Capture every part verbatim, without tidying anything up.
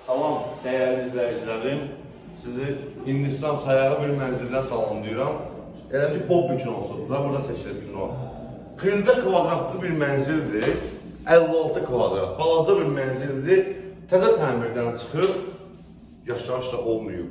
Salam, dəyərli izləyicilərim. Sizi Hindistan sayağı bir mənzildən salamlayıram. Elə bir bob üçün olsun da, burada seçilir üçün o. kırk kvadratlı bir mənzildir, əlli altı kvadrat. Balaca bir mənzildir, təzə təmirdən çıxıb, yaşayış da olmuyor.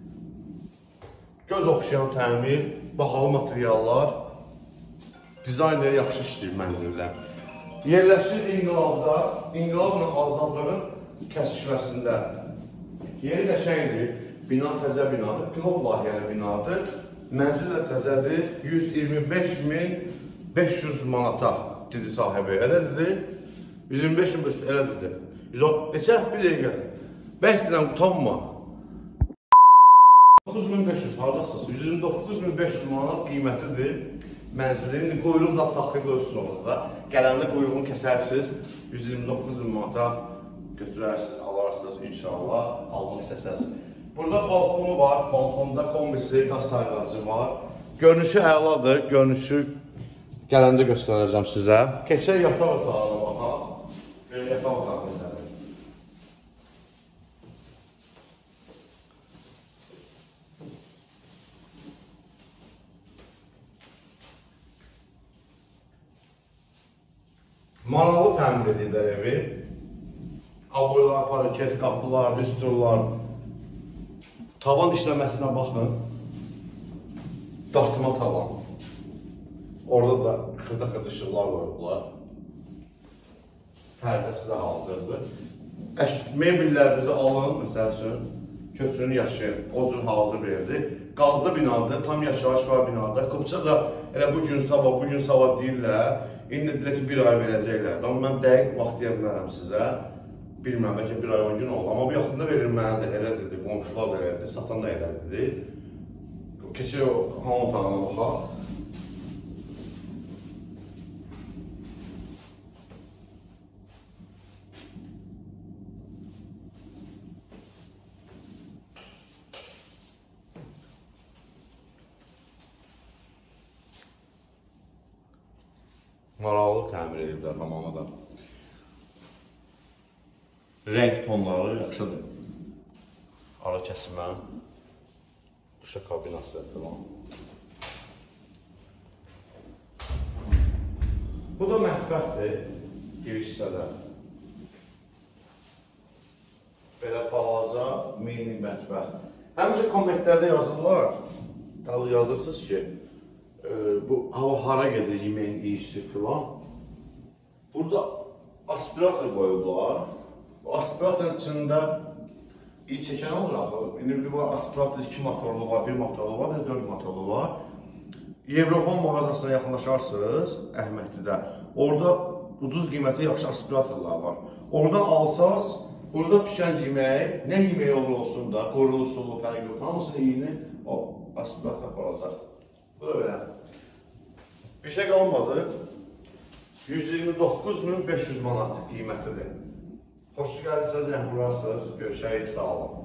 Göz oxşayan təmir, bahalı materiallar, dizaynları yaxşı işləyir mənzildə. Yerləşir İnqilabda, İnqilabla Azadlığın kəşfəsində. Yeri qəşəngdir, bina təzə binadır, pilot layihəli binadır. Mənzil də təzədir, yüz iyirmi beş min beş yüz manata dedi sahibi, elə dedi. yüz iyirmi beş min beş yüz, elə dedi. Neçə? Bir dəqiqə. Bəhdirəm, utanma. doqquz min beş yüz, haradasınız? yüz iyirmi doqquz min beş yüz manat qiymətidir mənzilin. Quyruğunu da saxlı qoyursunuz orada. Gələndə quyruğunu kəsərsiniz, yüz iyirmi doqquz min manata götürərsiniz, alarsınız inşallah, almaq istəsəniz. Burada balkonu var, balkonda kombisi, qaz sayğacı var. Görünüşü əladır, görünüşü gələndə göstərəcəm sizə. Keçək yataq otağına baxaq. Yataq otağına izlədim. Manalı təmin edirlər evi. Aboylar, paraket, qapılar, lüstrlar. Tavan işləməsinə baxın. Dartma tavan. Orada da xırda-xırda işıqlar qoyublar. Pərdəsi də hazırdır. Mebellərinizi alın, məsəl üçün, köçünü yaşayın. O cür hazır bir evdir. Qazlı binadır, tam yaşayış var binada. Qıpça da elə bu gün sabah, bu gün sabah deyirlər. İndi deyirlər ki, bir ay verəcəklər. Amma mən dəqiq vaxt deyə bilərəm sizə. Bilməm, bəlkə bir ay on gün oldu. Amma bu yaxında verilməlidir, elə dedi, qonşular da elədir, satan da elə dedi. Keçək o hamam otağına baxaq. Maraqlı təmir ediblər hamamı da. Rəng tonları yaxşıdır. Ara kəsimə, duşa kabinası falan. Bu da mətbəxdir, giriş hissədə. Belə balaca, mini mətbəx. Həmişə kommentlərdə yazırlar, yazırsınız ki, bu hava hara gedir, yeməyin iyisi filan. Burada aspirator qoyublar. Aspiratorun içində iyi çəkən olur axı. İndi bir aspirator iki motorlu var, bir motorlu var, bir dörd motorlu var. Evropon mağazasına yaxınlaşarsınız, Əhmədlidə. Orada ucuz qiymətli yaxşı aspiratorlar var. Oradan alsaz, burada pişən yemək, nə yemək olur olsun da, qorulu, sulu, fərqli olur. Hamısının iyini o aspirator aparacaq. Bu da belə. Bir şey qalmadı. yüz iyirmi doqquz min beş yüz manat qiymətidir. Xoş gəldiniz, zəng vurarsınız. Görüşək, sağ olun.